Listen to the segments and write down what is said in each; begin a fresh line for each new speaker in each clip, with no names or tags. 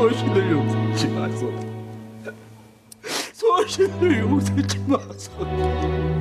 소신을 용서치 마소서. 소신을 용서치 마소서.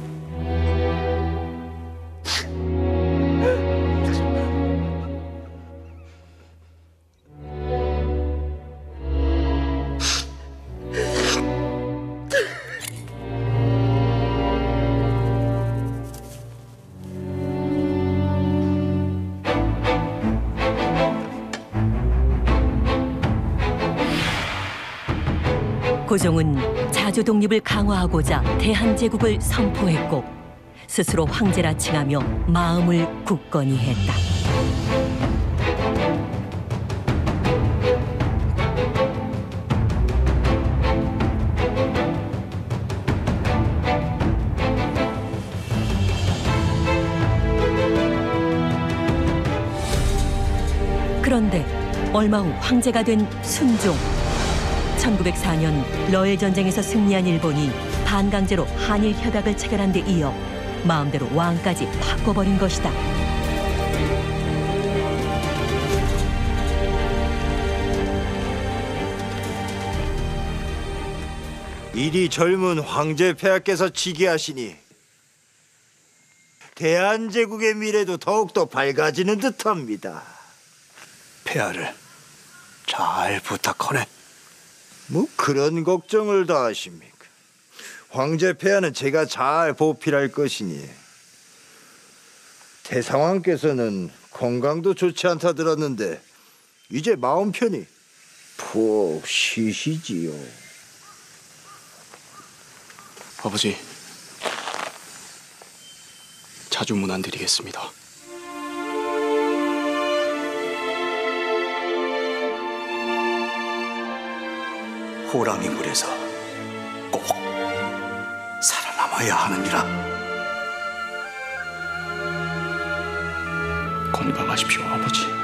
고종은 자주 독립을 강화하고자 대한제국을 선포했고 스스로 황제라 칭하며 마음을 굳건히 했다. 그런데 얼마 후 황제가 된 순종. 1904년 러일 전쟁에서 승리한 일본이 반강제로 한일 협약을 체결한 데 이어 마음대로 왕까지 바꿔버린 것이다.
이리 젊은 황제 폐하께서 즉위하시니 대한제국의 미래도 더욱더 밝아지는 듯합니다.
폐하를 잘 부탁하네.
뭐 그런 걱정을 다 하십니까? 황제 폐하는 제가 잘 보필할 것이니. 태상왕께서는 건강도 좋지 않다 들었는데 이제 마음 편히 푹 쉬시지요.
아버지, 자주 문안드리겠습니다.
호랑이 물에서 꼭 살아남아야 하느니라.
건강하십시오, 아버지.